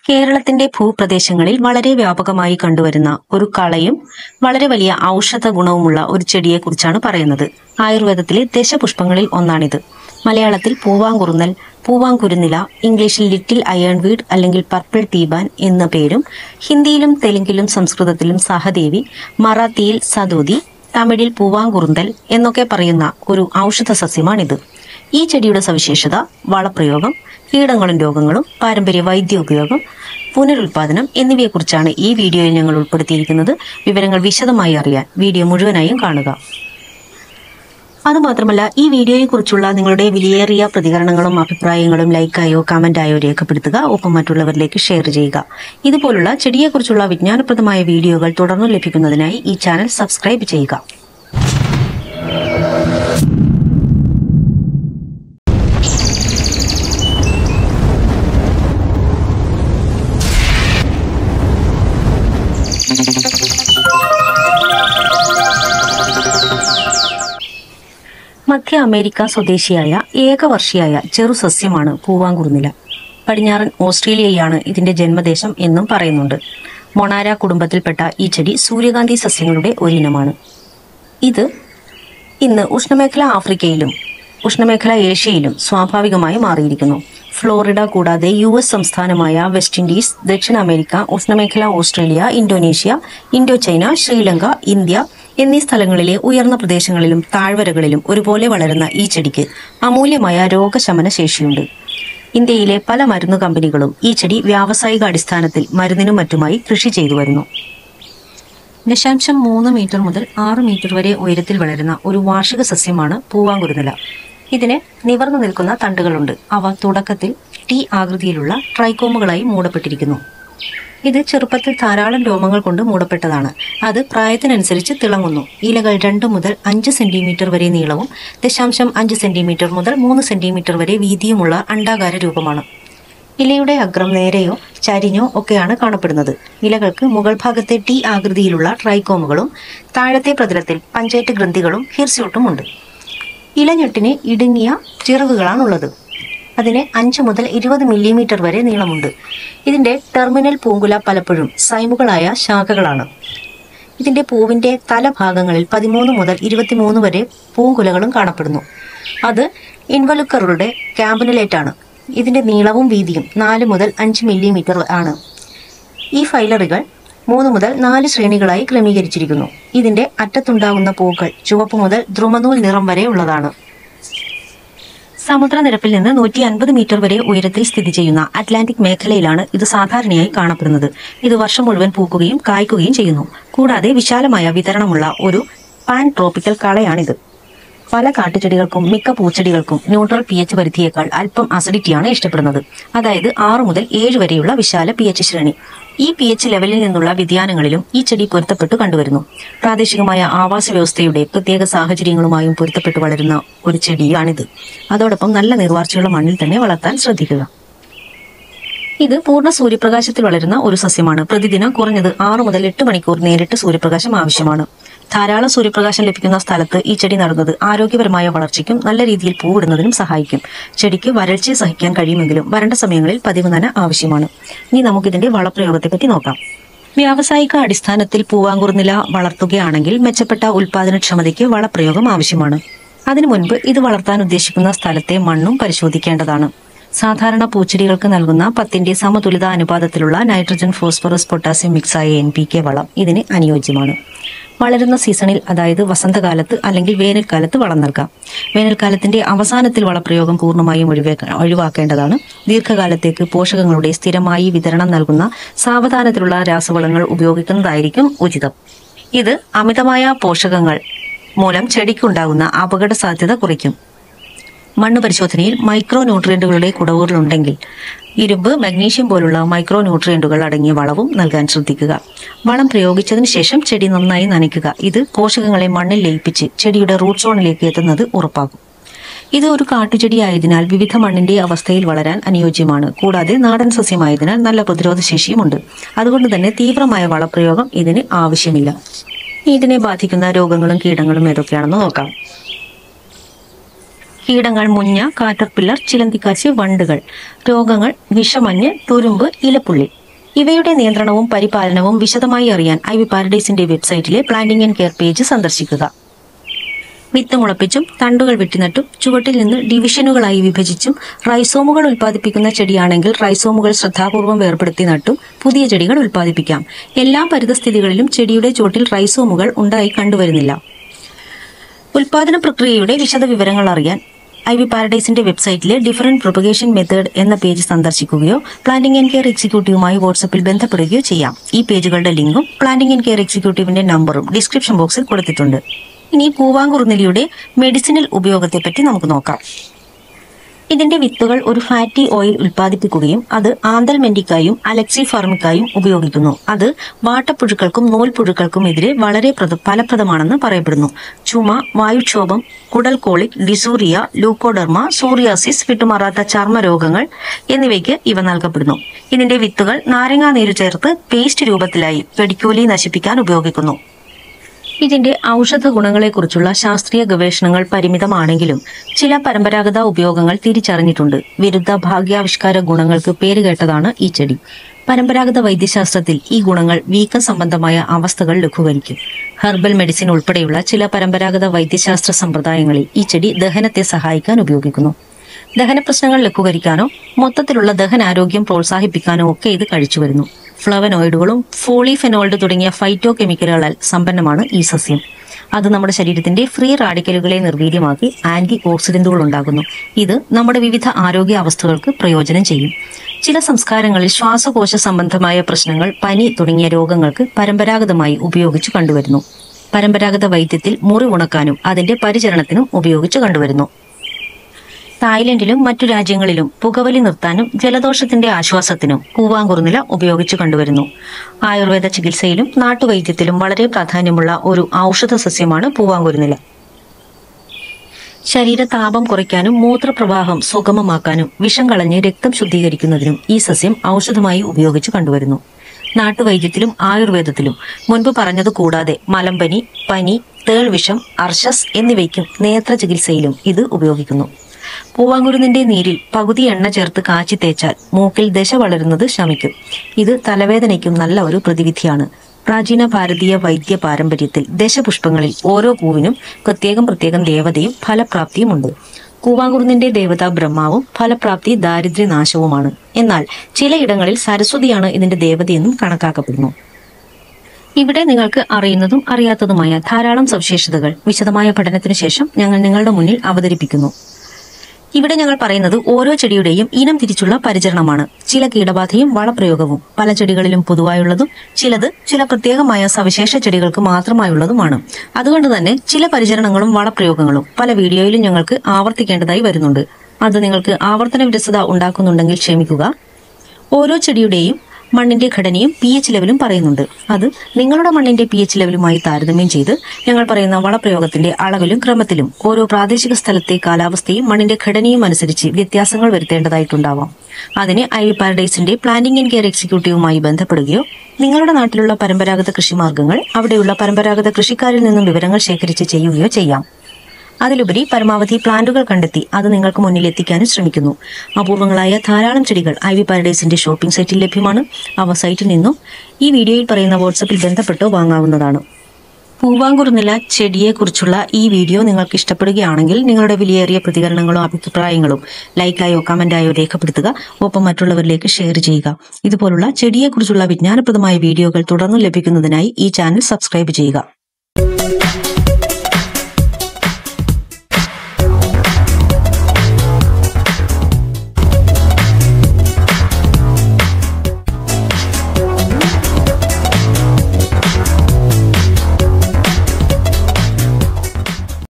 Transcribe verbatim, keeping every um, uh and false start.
കേരളത്തിന്റെ ഭൂപ്രദേശങ്ങളിൽ വളരെ വ്യാപകമായി കണ്ടുവരുന്ന ഒരു കളയും വളരെ വലിയ ഔഷധ ഗുണവുമുള്ള ഒരു ചെടിയെക്കുറിച്ചാണ് പറയുന്നത്. ആയുർവേദത്തിലെ ദശപുഷ്പങ്ങളിൽ ഒന്നാണിത്. മലയാളത്തിൽ പൂവാങ്കുറുന്നൽ, പൂവാങ്കുരുന്നില, ഇംഗ്ലീഷിൽ ലിറ്റിൽ അയേൺ വീഡ് അല്ലെങ്കിൽ പർപ്പിൾ തീബാൻ എന്ന പേരും, ഹിന്ദിയിലും തെലുങ്കിലും സംസ്കൃതത്തിലും സഹദേവി, മറാത്തിയിൽ സദോതി, തമിഴിൽ പൂവാങ്കുറുന്തൽ എന്നൊക്കെ പറയുന്ന ഒരു ഔഷധ സസ്യമാണിത്. ഈ ചെടിയുടെ സവിശേഷത വളപ്രയോഗം, കീടങ്ങളും രോഗങ്ങളും, പാരമ്പര്യ വൈദ്യ ഉപയോഗം, പുനരുൽപാദനം എന്നിവയെക്കുറിച്ചാണ് ഈ വീഡിയോയിൽ ഞങ്ങൾ ഉൾപ്പെടുത്തിയിരിക്കുന്നത്. വിവരങ്ങൾ വിശദമായി അറിയാൻ വീഡിയോ മുഴുവനായും കാണുക. അതുമാത്രമല്ല, ഈ വീഡിയോയെക്കുറിച്ചുള്ള നിങ്ങളുടെ വിലയേറിയ പ്രതികരണങ്ങളും അഭിപ്രായങ്ങളും ലൈക്കായോ കമന്റായോ രേഖപ്പെടുത്തുക. ഒപ്പം മറ്റുള്ളവരിലേക്ക് ഷെയർ ചെയ്യുക. ഇതുപോലുള്ള ചെടിയെക്കുറിച്ചുള്ള വിജ്ഞാനപ്രദമായ വീഡിയോകൾ തുടർന്ന് ലഭിക്കുന്നതിനായി ഈ ചാനൽ സബ്സ്ക്രൈബ് ചെയ്യുക. മധ്യ അമേരിക്ക സ്വദേശിയായ ഏകവർഷിയായ ചെറുസസ്യമാണ് പൂവാങ്കുറുന്നില. പടിഞ്ഞാറൻ ഓസ്ട്രേലിയയാണ് ഇതിന്റെ ജന്മദേശം എന്നും പറയുന്നുണ്ട്. മൊണാര കുടുംബത്തിൽപ്പെട്ട ഈ ചെടി സൂര്യകാന്തി സസ്യങ്ങളുടെ ഒരിനമാണ്. ഇത് ഇന്ന് ഉഷ്ണമേഖല ആഫ്രിക്കയിലും ഉഷ്ണമേഖല ഏഷ്യയിലും സ്വാഭാവികമായി മാറിയിരിക്കുന്നു. ഫ്ലോറിഡ കൂടാതെ യു എസ് സംസ്ഥാനമായ വെസ്റ്റ് ഇൻഡീസ്, ദക്ഷിണ അമേരിക്ക, ഉഷ്ണമേഖല Australia, Indonesia, Indo China, Sri, ഇന്ത്യ എന്നീ സ്ഥലങ്ങളിലെ ഉയർന്ന പ്രദേശങ്ങളിലും താഴ്വരകളിലും ഒരുപോലെ വളരുന്ന ഈ ചെടിക്ക് അമൂല്യമായ രോഗശമന ശേഷിയുണ്ട്. ഇന്ത്യയിലെ പല മരുന്ന് കമ്പനികളും ഈ ചെടി വ്യാവസായിക അടിസ്ഥാനത്തിൽ മരുന്നിനും മറ്റുമായി കൃഷി ചെയ്തു വരുന്നു. ദശാംശം മൂന്ന് മീറ്റർ മുതൽ ആറ് മീറ്റർ വരെ ഉയരത്തിൽ വളരുന്ന ഒരു വാർഷിക സസ്യമാണ് പൂവാങ്കുറുന്നില. ഇതിന് നിവർന്നു നിൽക്കുന്ന തണ്ടുകളുണ്ട്. അവ തുടക്കത്തിൽ ടി ആകൃതിയിലുള്ള ട്രൈക്കോമുകളായി മൂടപ്പെട്ടിരിക്കുന്നു. ഇത് ചെറുപ്പത്തിൽ ധാരാളം രോമങ്ങൾ കൊണ്ട് മൂടപ്പെട്ടതാണ്. അത് പ്രായത്തിനനുസരിച്ച് തിളങ്ങുന്നു. ഇലകൾ രണ്ട് മുതൽ അഞ്ച് സെന്റിമീറ്റർ വരെ നീളവും ദശാംശം അഞ്ച് സെന്റിമീറ്റർ മുതൽ മൂന്ന് സെന്റിമീറ്റർ വരെ വീതിയുമുള്ള അണ്ഡാകാര രൂപമാണ്. ഇലയുടെ അഗ്രം നേരെയോ ചരിഞ്ഞോ ഒക്കെയാണ് കാണപ്പെടുന്നത്. ഇലകൾക്ക് മുകൾ ഭാഗത്തെ ടി ആകൃതിയിലുള്ള ട്രൈക്കോമുകളും താഴത്തെ പ്രതലത്തിൽ പഞ്ചേറ്റ് ഗ്രന്ഥികളും ഹിർസ്യൂട്ടും ഉണ്ട്. ഇലഞ്ഞെട്ടിന് ഇടുങ്ങിയ ചിറകുകളാണുള്ളത്. അതിന് അഞ്ച് മുതൽ ഇരുപത് മില്ലിമീറ്റർ വരെ നീളമുണ്ട്. ഇതിന്റെ ടെർമിനൽ പൂങ്കുല പലപ്പോഴും സൈമുകളായ ശാഖകളാണ്. ഇതിന്റെ പൂവിന്റെ തലഭാഗങ്ങളിൽ പതിമൂന്ന് മുതൽ ഇരുപത്തിമൂന്ന് വരെ പൂങ്കുലകളും കാണപ്പെടുന്നു. അത് ഇൻവലുക്കറുടെ ക്യാമ്പുലേറ്റാണ്. ഇതിന്റെ നീളവും വീതിയും നാല് മുതൽ അഞ്ച് മില്ലിമീറ്റർ ആണ്. ഈ ഫൈലറുകൾ മൂന്ന് മുതൽ നാല് ശ്രേണികളായി ക്രമീകരിച്ചിരിക്കുന്നു. ഇതിന്റെ അറ്റത്തുണ്ടാകുന്ന പൂക്കൾ ചുവപ്പ് മുതൽ ദ്രുമനൂൽ നിറം വരെ ഉള്ളതാണ്. സമുദ്രനിരപ്പിൽ നിന്ന് നൂറ്റി അൻപത് മീറ്റർ വരെ ഉയരത്തിൽ സ്ഥിതി ചെയ്യുന്ന അറ്റ്ലാന്റിക് മേഖലയിലാണ് ഇത് സാധാരണയായി കാണപ്പെടുന്നത്. ഇത് വർഷം മുഴുവൻ പൂക്കുകയും കായ്ക്കുകയും ചെയ്യുന്നു. കൂടാതെ വിശാലമായ വിതരണമുള്ള ഒരു പാൻ ട്രോപ്പിക്കൽ കളയാണിത്. പല കാട്ടുചെടികൾക്കും മിക്ക പൂച്ചെടികൾക്കും ന്യൂട്രൽ പി എച്ച് പരിധിയേക്കാൾ അല്പം അസിഡിറ്റിയാണ് ഇഷ്ടപ്പെടുന്നത്. അതായത് ആറ് മുതൽ ഏഴ് വരെയുള്ള വിശാല പി എച്ച് ശ്രേണി. ഈ പി എച്ച് ലെവലിൽ നിന്നുള്ള വ്യതിയാനങ്ങളിലും ഈ ചെടി പൊരുത്തപ്പെട്ടു കണ്ടുവരുന്നു. പ്രാദേശികമായ ആവാസ വ്യവസ്ഥയുടെ പ്രത്യേക സാഹചര്യങ്ങളുമായും പൊരുത്തപ്പെട്ടു വളരുന്ന ഒരു ചെടിയാണിത്. അതോടൊപ്പം നല്ല നീർവാർച്ചയുള്ള മണ്ണിൽ തന്നെ വളർത്താൻ ശ്രദ്ധിക്കുക. ഇത് പൂർണ്ണ സൂര്യപ്രകാശത്തിൽ വളരുന്ന ഒരു സസ്യമാണ്. പ്രതിദിനം കുറഞ്ഞത് ആറ് മുതൽ എട്ട് മണിക്കൂർ നേരിട്ട് സൂര്യപ്രകാശം ആവശ്യമാണ്. ധാരാളം സൂര്യപ്രകാശം ലഭിക്കുന്ന സ്ഥലത്ത് ഈ ചെടി നടുന്നത് ആരോഗ്യപരമായ വളർച്ചയ്ക്കും നല്ല രീതിയിൽ പൂവിടുന്നതിനും സഹായിക്കും. ചെടിക്ക് വരൾച്ചയെ സഹിക്കാൻ കഴിയുമെങ്കിലും വരണ്ട സമയങ്ങളിൽ പതിവ് നന ആവശ്യമാണ്. ഇനി നമുക്കിതിന്റെ വളപ്രയോഗത്തെപ്പറ്റി നോക്കാം. വ്യാവസായിക അടിസ്ഥാനത്തിൽ പൂവാങ്കുറുന്നില വളർത്തുകയാണെങ്കിൽ മെച്ചപ്പെട്ട ഉൽപാദനക്ഷമതയ്ക്ക് വളപ്രയോഗം ആവശ്യമാണ്. അതിനു മുൻപ് ഇത് വളർത്താൻ ഉദ്ദേശിക്കുന്ന സ്ഥലത്തെ മണ്ണും പരിശോധിക്കേണ്ടതാണ്. സാധാരണ പൂച്ചെടികൾക്ക് നൽകുന്ന പത്തിന്റെ സമതുലിത അനുപാതത്തിലുള്ള നൈട്രജൻ, ഫോസ്ഫറസ്, പൊട്ടാസ്യം മിക്സായ എൻ പി കെ വളം ഇതിന് അനുയോജ്യമാണ്. വളരുന്ന സീസണിൽ, അതായത് വസന്തകാലത്ത് അല്ലെങ്കിൽ വേനൽക്കാലത്ത് വളം നൽകാം. വേനൽക്കാലത്തിന്റെ അവസാനത്തിൽ വളപ്രയോഗം പൂർണ്ണമായും ഒഴിവാക്കേണ്ടതാണ്. ദീർഘകാലത്തേക്ക് പോഷകങ്ങളുടെ സ്ഥിരമായി വിതരണം നൽകുന്ന സാവധാനത്തിലുള്ള രാസവളങ്ങൾ ഉപയോഗിക്കുന്നതായിരിക്കും ഉചിതം. ഇത് അമിതമായ പോഷകങ്ങൾ മൂലം ചെടിക്കുണ്ടാകുന്ന അപകട സാധ്യത കുറയ്ക്കും. മണ്ണ് പരിശോധനയിൽ മൈക്രോ ന്യൂട്രിയന്റുകളുടെ കുറവുകളുണ്ടെങ്കിൽ ഇരുമ്പ്, മഗ്നീഷ്യം പോലുള്ള മൈക്രോ ന്യൂട്രിയന്റുകൾ അടങ്ങിയ വളവും നൽകാൻ ശ്രദ്ധിക്കുക. വളം പ്രയോഗിച്ചതിന് ശേഷം ചെടി നന്നായി നനയ്ക്കുക. ഇത് പോഷകങ്ങളെ മണ്ണിൽ ലയിപ്പിച്ച് ചെടിയുടെ റൂട്ട് സോണിലേക്ക് എത്തുന്നത് ഉറപ്പാക്കും. ഇത് ഒരു കാട്ടുചെടിയായതിനാൽ വിവിധ മണ്ണിന്റെ അവസ്ഥയിൽ വളരാൻ അനുയോജ്യമാണ്. കൂടാതെ നാടൻ സസ്യമായതിനാൽ നല്ല പ്രതിരോധ ശേഷിയുമുണ്ട്. അതുകൊണ്ട് തന്നെ തീവ്രമായ വളപ്രയോഗം ഇതിന് ആവശ്യമില്ല. ഇതിനെ ബാധിക്കുന്ന രോഗങ്ങളും കീടങ്ങളും ഏതൊക്കെയാണെന്ന് നോക്കാം. കീടങ്ങൾ മുഞ്ഞ, കാറ്റർപില്ലർ, ചിലന്തിക്കാശി, വണ്ടുകൾ. രോഗങ്ങൾ വിഷമഞ്ഞ്, തുരുമ്പ്, ഇലപ്പുള്ളി. ഇവയുടെ നിയന്ത്രണവും പരിപാലനവും വിശദമായി അറിയാൻ ഐവി പാരഡൈസിന്റെ വെബ്സൈറ്റിലെ പ്ലാന്റിംഗ് ആൻഡ് കെയർ പേജ് സന്ദർശിക്കുക. വിത്ത് മുളപ്പിച്ചും തണ്ടുകൾ വെട്ടിനട്ടും ചുവട്ടിൽ നിന്ന് ഡിവിഷനുകളായി വിഭജിച്ചും റൈസോമുകൾ ഉൽപ്പാദിപ്പിക്കുന്ന ചെടിയാണെങ്കിൽ റൈസോമുകൾ ശ്രദ്ധാപൂർവം വേർപെടുത്തി നട്ടും പുതിയ ചെടികൾ ഉൽപ്പാദിപ്പിക്കാം. എല്ലാ പരിതസ്ഥിതികളിലും ചെടിയുടെ ചുവട്ടിൽ റൈസോമുകൾ ഉണ്ടായി കണ്ടുവരുന്നില്ല. ഉൽപാദന പ്രക്രിയയുടെ വിശദ വിവരങ്ങൾ അറിയാൻ ഐവി പാരഡൈസിന്റെ വെബ്സൈറ്റിലെ ഡിഫറന്റ് പ്രൊപ്പഗേഷൻ മെത്തേഡ് എന്ന പേജ് സന്ദർശിക്കുകയോ പ്ലാന്റിംഗ് ആൻഡ് കെയർ എക്സിക്യൂട്ടീവുമായി വാട്സ്ആപ്പിൽ ബന്ധപ്പെടുകയോ ചെയ്യാം. ഈ പേജുകളുടെ ലിങ്കും പ്ലാന്റിംഗ് ആൻഡ് കെയർ എക്സിക്യൂട്ടീവിന്റെ നമ്പറും ഡിസ്ക്രിപ്ഷൻ ബോക്സിൽ കൊടുത്തിട്ടുണ്ട്. ഇനി പൂവാങ്കുറുനിലയുടെ മെഡിസിനൽ ഉപയോഗത്തെപ്പറ്റി നമുക്ക് നോക്കാം. ഇതിന്റെ വിത്തുകൾ ഒരു ഫാറ്റി ഓയിൽ ഉൽപ്പാദിപ്പിക്കുകയും അത് ആന്തൽമെന്റിക്കായും അലക്സി ഫാർമിക്കായും ഉപയോഗിക്കുന്നു. അത് വാട്ടപ്പുഴുക്കൾക്കും നൂൽപ്പുഴുക്കൾക്കും എതിരെ വളരെ ഫലപ്രദമാണെന്ന് പറയപ്പെടുന്നു. ചുമ, വായുക്ഷോഭം, കുടൽ കോളിക്, ഡിസൂറിയ, ലൂക്കോഡെർമ, സോറിയാസിസ്, വിട്ടുമാറാത്ത ചർമ്മരോഗങ്ങൾ എന്നിവയ്ക്ക് ഇവ നൽകപ്പെടുന്നു. ഇതിന്റെ വിത്തുകൾ നാരങ്ങാ നീര് ചേർത്ത് പേസ്റ്റ് രൂപത്തിലായി വെടിക്കോലി നശിപ്പിക്കാൻ ഉപയോഗിക്കുന്നു. ഇതിന്റെ ഔഷധ ഗുണങ്ങളെക്കുറിച്ചുള്ള ശാസ്ത്രീയ ഗവേഷണങ്ങൾ പരിമിതമാണെങ്കിലും ചില പരമ്പരാഗത ഉപയോഗങ്ങൾ തിരിച്ചറിഞ്ഞിട്ടുണ്ട്. വിരുദ്ധ ഭാഗ്യാവിഷ്കാര ഗുണങ്ങൾക്ക് പേരുകേട്ടതാണ് ഈ ചെടി. പരമ്പരാഗത വൈദ്യശാസ്ത്രത്തിൽ ഈ ഗുണങ്ങൾ വീക്കം സംബന്ധമായ അവസ്ഥകൾ ലഘൂകരിക്കും. ഹെർബൽ മെഡിസിൻ ഉൾപ്പെടെയുള്ള ചില പരമ്പരാഗത വൈദ്യശാസ്ത്ര സമ്പ്രദായങ്ങളിൽ ഈ ചെടി ദഹനത്തെ സഹായിക്കാൻ ഉപയോഗിക്കുന്നു. ദഹന പ്രശ്നങ്ങൾ ലഘൂകരിക്കാനോ മൊത്തത്തിലുള്ള ദഹനാരോഗ്യം പ്രോത്സാഹിപ്പിക്കാനോ ഒക്കെ ഇത് കഴിച്ചുവരുന്നു. ഫ്ലവനോയിഡുകളും ഫോളിഫെനോൾഡ് തുടങ്ങിയ ഫൈറ്റോ കെമിക്കലുകളാൽ സമ്പന്നമാണ് ഈ സസ്യം. അത് നമ്മുടെ ശരീരത്തിന്റെ ഫ്രീ റാഡിക്കലുകളെ നിർവീര്യമാക്കി ആന്റി ഓക്സിഡന്റുകൾ ഉണ്ടാകുന്നു. ഇത് നമ്മുടെ വിവിധ ആരോഗ്യ അവസ്ഥകൾക്ക് പ്രയോജനം ചെയ്യും. ചില സംസ്കാരങ്ങളിൽ ശ്വാസകോശ സംബന്ധമായ പ്രശ്നങ്ങൾ, പനി തുടങ്ങിയ രോഗങ്ങൾക്ക് പരമ്പരാഗതമായി ഉപയോഗിച്ചു കണ്ടുവരുന്നു. പരമ്പരാഗത വൈദ്യത്തിൽ മുറിവുണക്കാനും അതിന്റെ പരിചരണത്തിനും ഉപയോഗിച്ചു കണ്ടുവരുന്നു. തായ്ലൻഡിലും മറ്റു രാജ്യങ്ങളിലും പുകവലി നിർത്താനും ജലദോഷത്തിന്റെ ആശ്വാസത്തിനും പൂവാങ്കുറുനില ഉപയോഗിച്ചു കണ്ടുവരുന്നു. ആയുർവേദ ചികിത്സയിലും നാട്ടുവൈദ്യത്തിലും വളരെ പ്രാധാന്യമുള്ള ഒരു ഔഷധ സസ്യമാണ് പൂവാങ്കുറുനില. ശരീരതാപം കുറയ്ക്കാനും മൂത്രപ്രവാഹം സുഗമമാക്കാനും വിഷം കളഞ്ഞ് രക്തം ശുദ്ധീകരിക്കുന്നതിനും ഈ സസ്യം ഔഷധമായി ഉപയോഗിച്ചു കണ്ടുവരുന്നു. നാട്ടുവൈദ്യത്തിലും ആയുർവേദത്തിലും മുൻപ് പറഞ്ഞത് കൂടാതെ മലമ്പനി, പനി, തേൾവിഷം, അർശസ് എന്നിവയ്ക്കും നേത്ര ചികിത്സയിലും ഇത് ഉപയോഗിക്കുന്നു. പൂവാങ്കുരുന്നിന്റെ നീരിൽ പകുതി എണ്ണ ചേർത്ത് കാച്ചി തേച്ചാൽ മൂക്കിൽ ദശ വളരുന്നത് ശമിക്കും. ഇത് തലവേദനയ്ക്കും നല്ല ഒരു പ്രതിവിധിയാണ്. പ്രാചീന ഭാരതീയ വൈദ്യ പാരമ്പര്യത്തിൽ ദശപുഷ്പങ്ങളിൽ ഓരോ പൂവിനും പ്രത്യേകം പ്രത്യേകം ദേവതയും ഫലപ്രാപ്തിയും ഉണ്ട്. പൂവാങ്കുരുന്നിന്റെ ദേവത ബ്രഹ്മാവും ഫലപ്രാപ്തി ദാരിദ്ര്യനാശവുമാണ്. എന്നാൽ ചിലയിടങ്ങളിൽ സരസ്വതിയാണ് ഇതിന്റെ ദേവതയെന്നും കണക്കാക്കപ്പെടുന്നു. ഇവിടെ നിങ്ങൾക്ക് അറിയുന്നതും അറിയാത്തതുമായ ധാരാളം സവിശേഷതകൾ വിശദമായ പഠനത്തിനു ശേഷം ഞങ്ങൾ നിങ്ങളുടെ മുന്നിൽ അവതരിപ്പിക്കുന്നു. ഇവിടെ ഞങ്ങൾ പറയുന്നത് ഓരോ ചെടിയുടെയും ഇനം തിരിച്ചുള്ള പരിചരണമാണ്. ചില കീടബാധയും വളപ്രയോഗവും പല ചെടികളിലും പൊതുവായുള്ളതും ചിലത് ചില പ്രത്യേകമായ സവിശേഷ ചെടികൾക്ക് മാത്രമായുള്ളതുമാണ്. അതുകൊണ്ട് തന്നെ ചില പരിചരണങ്ങളും വളപ്രയോഗങ്ങളും പല വീഡിയോയിലും ഞങ്ങൾക്ക് ആവർത്തിക്കേണ്ടതായി വരുന്നുണ്ട്. അത് നിങ്ങൾക്ക് ആവർത്തന വിരസത ഉണ്ടാക്കുന്നുണ്ടെങ്കിൽ ക്ഷമിക്കുക. ഓരോ ചെടിയുടെയും മണ്ണിന്റെ ഘടനയും പി എച്ച് ലെവലും പറയുന്നുണ്ട്. അത് നിങ്ങളുടെ മണ്ണിന്റെ പി എച്ച് ലെവലുമായി താരതമ്യം ചെയ്ത് ഞങ്ങൾ പറയുന്ന വളപ്രയോഗത്തിന്റെ അളവിലും ക്രമത്തിലും ഓരോ പ്രാദേശിക സ്ഥലത്തെ കാലാവസ്ഥയും മണ്ണിന്റെ ഘടനയും അനുസരിച്ച് വ്യത്യാസങ്ങൾ വരുത്തേണ്ടതായിട്ടുണ്ടാവാം. അതിന് ഐവി പാരഡൈസിന്റെ പ്ലാന്റിംഗ് ആൻഡ് കെയർ എക്സിക്യൂട്ടീവുമായി ബന്ധപ്പെടുകയോ നിങ്ങളുടെ നാട്ടിലുള്ള പരമ്പരാഗത കൃഷിമാർഗങ്ങൾ അവിടെയുള്ള പരമ്പരാഗത കൃഷിക്കാരിൽ നിന്നും വിവരങ്ങൾ ശേഖരിച്ച് ചെയ്യുകയോ ചെയ്യാം. അതിലുപരി പരമാവധി പ്ലാന്റുകൾ കണ്ടെത്തി അത് നിങ്ങൾക്ക് മുന്നിൽ എത്തിക്കാനും ശ്രമിക്കുന്നു. അപൂർവങ്ങളായ ധാരാളം ചെടികൾ ഐവി പാരഡൈസിന്റെ ഷോപ്പിംഗ് സൈറ്റിൽ ലഭ്യമാണ്. അവ സൈറ്റിൽ നിന്നും ഈ വീഡിയോയിൽ പറയുന്ന വാട്സ്ആപ്പിൽ ബന്ധപ്പെട്ടോ വാങ്ങാവുന്നതാണ്. പൂവാങ്കുറുനില ചെടിയെക്കുറിച്ചുള്ള ഈ വീഡിയോ നിങ്ങൾക്ക് ഇഷ്ടപ്പെടുകയാണെങ്കിൽ നിങ്ങളുടെ വിലയേറിയ പ്രതികരണങ്ങളോ അഭിപ്രായങ്ങളും ലൈക്കായോ കമന്റായോ രേഖപ്പെടുത്തുക. ഒപ്പം മറ്റുള്ളവരിലേക്ക് ഷെയർ ചെയ്യുക. ഇതുപോലുള്ള ചെടിയെക്കുറിച്ചുള്ള വിജ്ഞാനപ്രദമായ വീഡിയോകൾ തുടർന്ന് ലഭിക്കുന്നതിനായി ഈ ചാനൽ സബ്സ്ക്രൈബ് ചെയ്യുക.